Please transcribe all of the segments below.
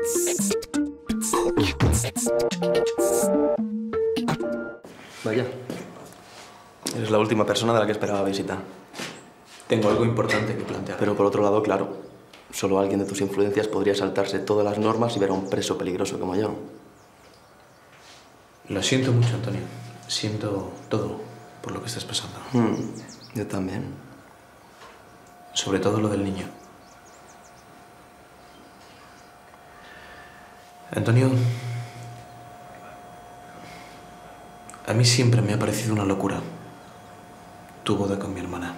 Vaya. Eres la última persona de la que esperaba visita. Tengo algo importante que plantear. Pero por otro lado, claro, solo alguien de tus influencias podría saltarse todas las normas y ver a un preso peligroso como yo. Lo siento mucho, Antonio. Siento todo por lo que estás pasando. Yo también. Sobre todo lo del niño. Antonio, a mí siempre me ha parecido una locura tu boda con mi hermana.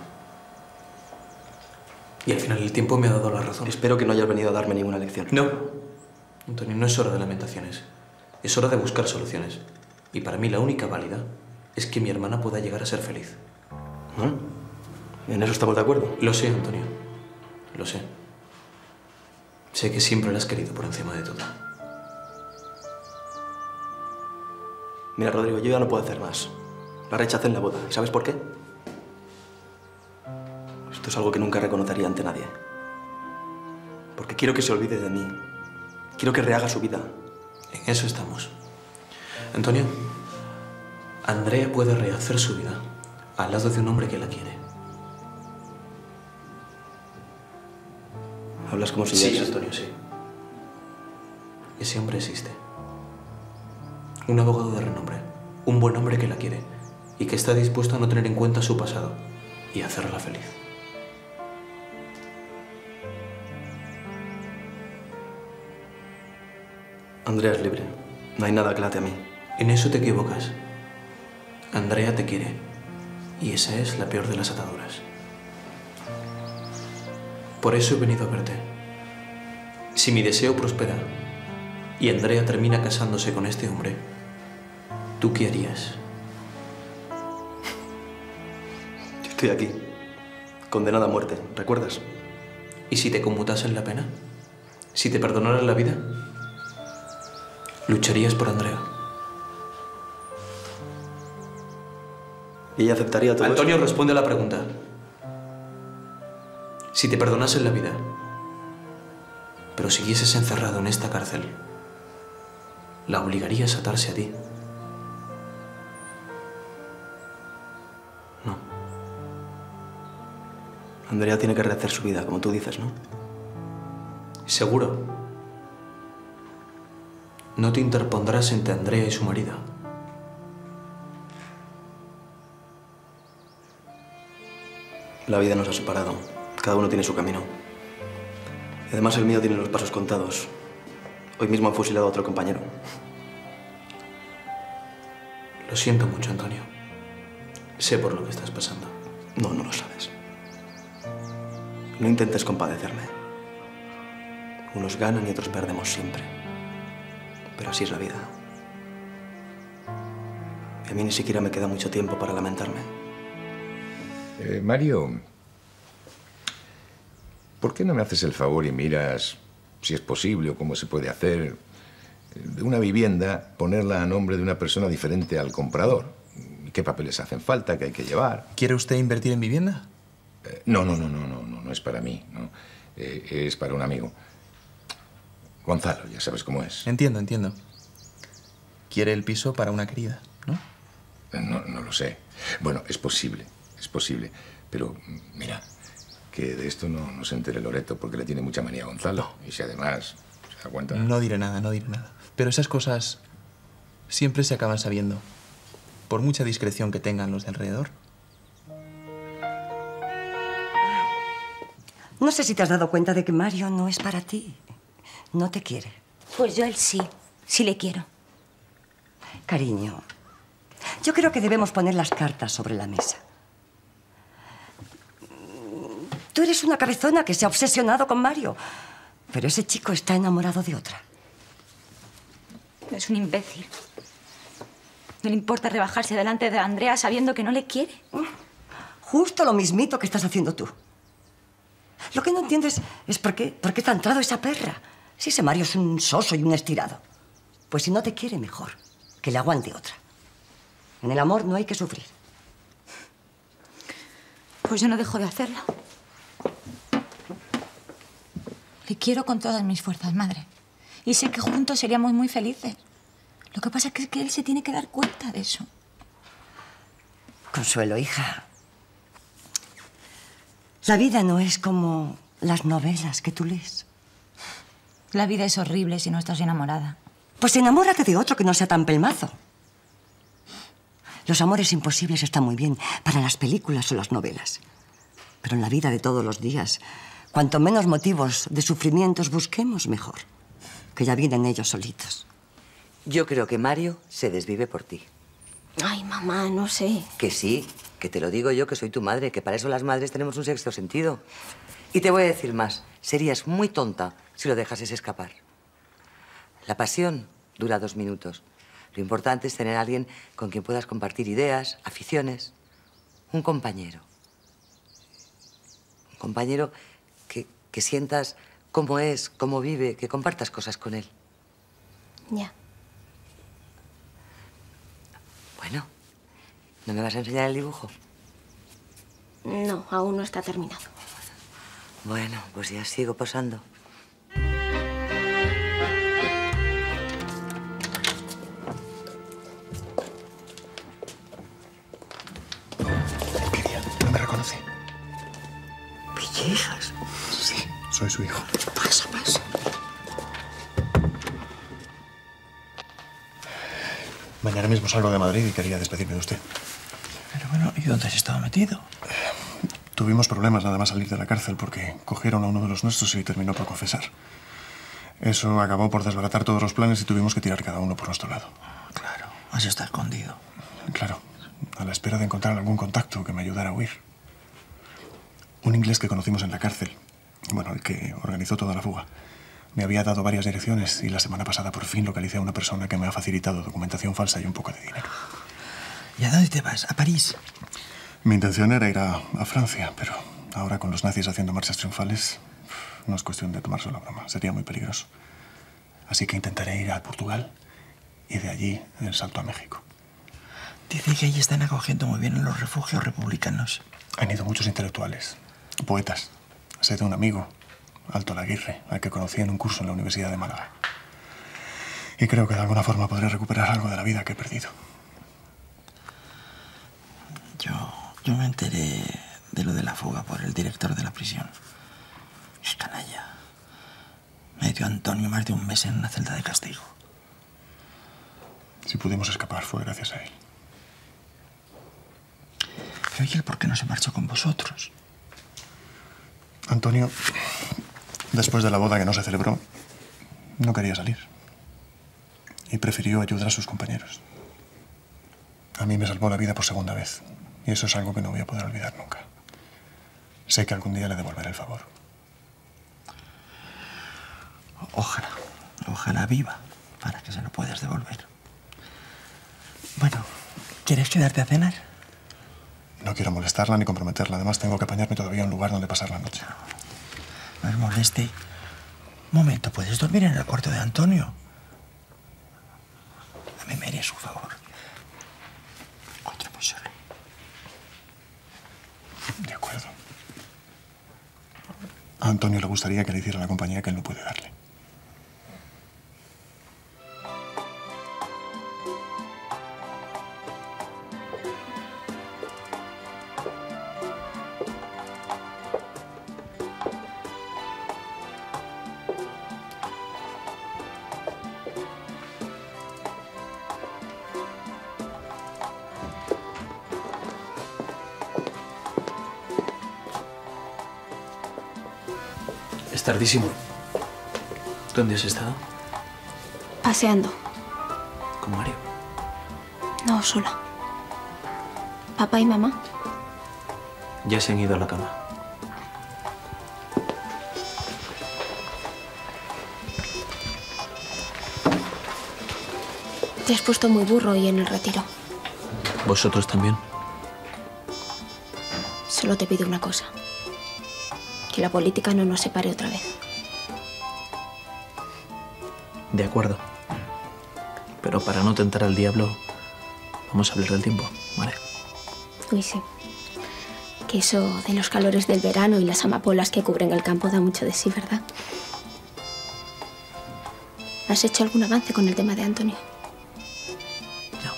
Y al final el tiempo me ha dado la razón. Espero que no hayas venido a darme ninguna lección. No, Antonio, no es hora de lamentaciones. Es hora de buscar soluciones. Y para mí la única válida es que mi hermana pueda llegar a ser feliz. ¿En eso estamos de acuerdo? Lo sé, Antonio. Lo sé. Sé que siempre la has querido por encima de todo. Mira, Rodrigo, yo ya no puedo hacer más. La rechacé en la boda. ¿Y sabes por qué? Esto es algo que nunca reconocería ante nadie. Porque quiero que se olvide de mí. Quiero que rehaga su vida. En eso estamos. Antonio, Andrea puede rehacer su vida al lado de un hombre que la quiere. Hablas como si... Sí, Antonio, sí. Ese hombre existe. Un abogado de renombre. Un buen hombre que la quiere y que está dispuesto a no tener en cuenta su pasado y hacerla feliz. Andrea es libre. No hay nada que la ate a mí. En eso te equivocas. Andrea te quiere y esa es la peor de las ataduras. Por eso he venido a verte. Si mi deseo prospera y Andrea termina casándose con este hombre, ¿tú qué harías? Yo estoy aquí, condenada a muerte, ¿recuerdas? ¿Y si te conmutasen la pena? ¿Si te perdonaran la vida? ¿Lucharías por Andrea? ¿Y ella aceptaría todo Antonio, eso? responde a la pregunta. Si te perdonasen la vida, pero siguieses encerrado en esta cárcel, ¿la obligarías a atarse a ti? No. Andrea tiene que rehacer su vida, como tú dices, ¿no? Seguro. No te interpondrás entre Andrea y su marido. La vida nos ha separado. Cada uno tiene su camino. Y además el mío tiene los pasos contados. Hoy mismo han fusilado a otro compañero. Lo siento mucho, Antonio. Sé por lo que estás pasando. No, no lo sabes. No intentes compadecerme. Unos ganan y otros perdemos siempre. Pero así es la vida. Y a mí ni siquiera me queda mucho tiempo para lamentarme. Mario, ¿por qué no me haces el favor y miras si es posible o cómo se puede hacer de una vivienda, ponerla a nombre de una persona diferente al comprador? ¿Qué papeles hacen falta? ¿Qué hay que llevar? ¿Quiere usted invertir en vivienda? No es para mí, no. Es para un amigo. Gonzalo, ya sabes cómo es. Entiendo. Quiere el piso para una querida, ¿no? No lo sé. Bueno, es posible, pero mira, que de esto no se entere Loreto porque le tiene mucha manía a Gonzalo. Y si además se da cuenta... No diré nada. Pero esas cosas siempre se acaban sabiendo, por mucha discreción que tengan los de alrededor. No sé si te has dado cuenta de que Mario no es para ti. No te quiere. Pues yo a él sí le quiero. Cariño, yo creo que debemos poner las cartas sobre la mesa. Tú eres una cabezona que se ha obsesionado con Mario, pero ese chico está enamorado de otra. Es un imbécil. No le importa rebajarse delante de Andrea sabiendo que no le quiere. Justo lo mismito que estás haciendo tú. Lo que no entiendes es por qué te ha entrado esa perra. Si ese Mario es un soso y un estirado. Pues si no te quiere, mejor que le aguante otra. En el amor no hay que sufrir. Pues yo no dejo de hacerlo. Le quiero con todas mis fuerzas, madre. Y sé que juntos seríamos muy felices. Lo que pasa es que él se tiene que dar cuenta de eso. Consuelo, hija. La vida no es como las novelas que tú lees. La vida es horrible si no estás enamorada. Pues enamórate de otro que no sea tan pelmazo. Los amores imposibles están muy bien para las películas o las novelas. Pero en la vida de todos los días, cuanto menos motivos de sufrimientos busquemos, mejor. Que ya vienen ellos solitos. Yo creo que Mario se desvive por ti. Ay, mamá, no sé. Que sí, que te lo digo yo, que soy tu madre, que para eso las madres tenemos un sexto sentido. Y te voy a decir más, serías muy tonta si lo dejases escapar. La pasión dura 2 minutos. Lo importante es tener a alguien con quien puedas compartir ideas, aficiones. Un compañero. Un compañero que sientas cómo es, cómo vive, que compartas cosas con él. Ya. Bueno, ¿no me vas a enseñar el dibujo? No, aún no está terminado. Bueno, pues ya sigo posando. Lidia, no me reconoce. Villegas. Sí, soy su hijo. Pasa, pasa. Mañana mismo salgo de Madrid y quería despedirme de usted. Pero bueno, ¿y dónde has estado metido? Tuvimos problemas nada más salir de la cárcel porque cogieron a uno de los nuestros y terminó por confesar. Eso acabó por desbaratar todos los planes y tuvimos que tirar cada uno por nuestro lado. Claro, has estado escondido. Claro, a la espera de encontrar algún contacto que me ayudara a huir. Un inglés que conocimos en la cárcel, bueno, el que organizó toda la fuga, me había dado varias direcciones y la semana pasada por fin localicé a una persona que me ha facilitado documentación falsa y un poco de dinero. ¿Y a dónde te vas? ¿A París? Mi intención era ir a Francia, pero ahora con los nazis haciendo marchas triunfales, no es cuestión de tomarse la broma, sería muy peligroso. Así que intentaré ir a Portugal y de allí el salto a México. Dice que allí están acogiendo muy bien a los refugios republicanos. Han ido muchos intelectuales, poetas. Sé de un amigo, Alto Laguirre, al que conocí en un curso en la Universidad de Málaga. Y creo que de alguna forma podré recuperar algo de la vida que he perdido. Yo me enteré de lo de la fuga por el director de la prisión. Es canalla. Me dio Antonio más de un mes en una celda de castigo. Si pudimos escapar fue gracias a él. Pero ¿y él por qué no se marchó con vosotros? Antonio, después de la boda que no se celebró, no quería salir. Y prefirió ayudar a sus compañeros. A mí me salvó la vida por segunda vez. Y eso es algo que no voy a poder olvidar nunca. Sé que algún día le devolveré el favor. Ojalá viva, para que se lo puedas devolver. Bueno, ¿quieres quedarte a cenar? No quiero molestarla ni comprometerla. Además, tengo que apañarme todavía un lugar donde pasar la noche. No os moleste. Un momento, ¿puedes dormir en el cuarto de Antonio? A mí me harías un favor. Encuéntrame solo. De acuerdo. A Antonio le gustaría que le hiciera la compañía que él no puede darle. Es tardísimo. ¿Dónde has estado? Paseando. ¿Con Mario? No, sola. ¿Papá y mamá? Ya se han ido a la cama. Te has puesto muy burro hoy en el retiro. ¿Vosotros también? Solo te pido una cosa. Que la política no nos separe otra vez. De acuerdo. Pero para no tentar al diablo, vamos a hablar del tiempo, ¿vale? Uy, sí. Que eso de los calores del verano y las amapolas que cubren el campo da mucho de sí, ¿verdad? ¿Has hecho algún avance con el tema de Antonio? No.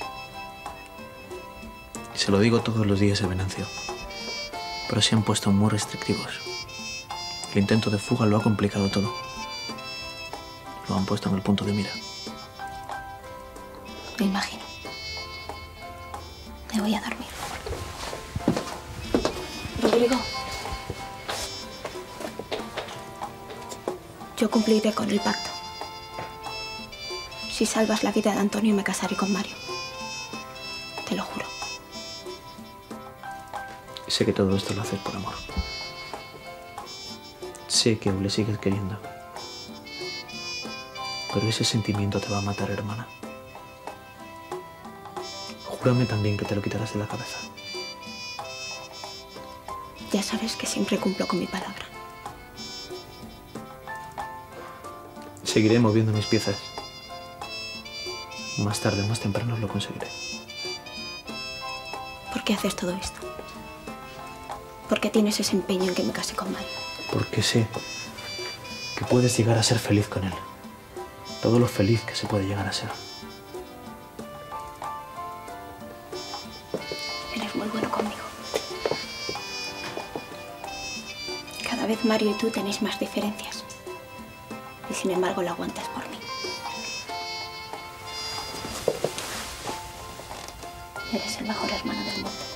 Se lo digo todos los días a Venancio. Pero se han puesto muy restrictivos. El intento de fuga lo ha complicado todo. Lo han puesto en el punto de mira. Me imagino. Me voy a dormir. Rodrigo. Yo cumpliré con el pacto. Si salvas la vida de Antonio, me casaré con Mario. Te lo juro. Sé que todo esto lo haces por amor. Sé que aún le sigues queriendo. Pero ese sentimiento te va a matar, hermana. Júrame también que te lo quitarás de la cabeza. Ya sabes que siempre cumplo con mi palabra. Seguiré moviendo mis piezas. Más tarde o más temprano lo conseguiré. ¿Por qué haces todo esto? ¿Por qué tienes ese empeño en que me case con Mario? Porque sé que puedes llegar a ser feliz con él. Todo lo feliz que se puede llegar a ser. Eres muy bueno conmigo. Cada vez Mario y tú tenéis más diferencias. Y sin embargo lo aguantas por mí. Eres el mejor hermano del mundo.